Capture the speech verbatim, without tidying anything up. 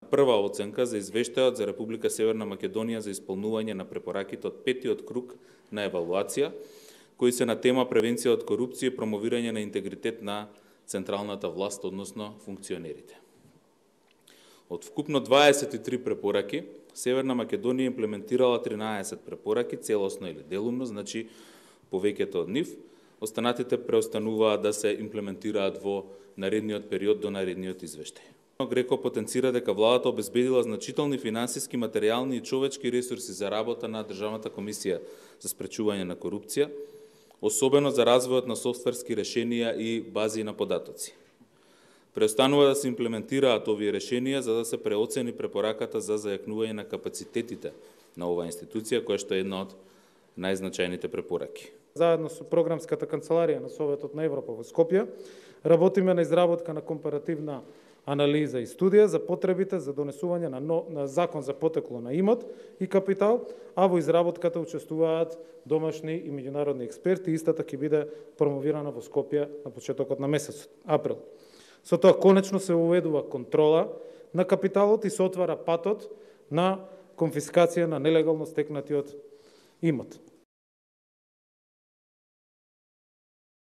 прва оценка за извештајот за Република Северна Македонија за исполнување на препораките од петиот круг на евалуација, кои се на тема превенција од корупција и промовирање на интегритет на централната власт, односно функционерите. Од вкупно дваесет и три препораки, Северна Македонија имплементирала тринаесет препораки, целосно или делумно, значи повеќето од нив. Останатите преостануваат да се имплементираат во наредниот период до наредниот извештај. Греко потенцира дека владата обезбедила значителни финансиски, материјални и човечки ресурси за работа на Државната комисија за спречување на корупција, особено за развојот на софтверски решенија и бази на податоци. Преостанува да се имплементираат овие решенија за да се преоцени препораката за зајакнување на капацитетите на оваа институција, која што е една од најзначајните препораки. Заедно со програмската канцеларија на Советот на Европа во Скопје работиме на изработка на компаративна анализа и студија за потребите за донесување на, но, на закон за потекло на имот и капитал, а во изработката учествуваат домашни и меѓународни експерти. Истата ќе биде промовирана во Скопје на почетокот на месецот април. Со тоа конечно се уведува контрола на капиталот и се отвара патот на конфискација на нелегално стекнатиот имот.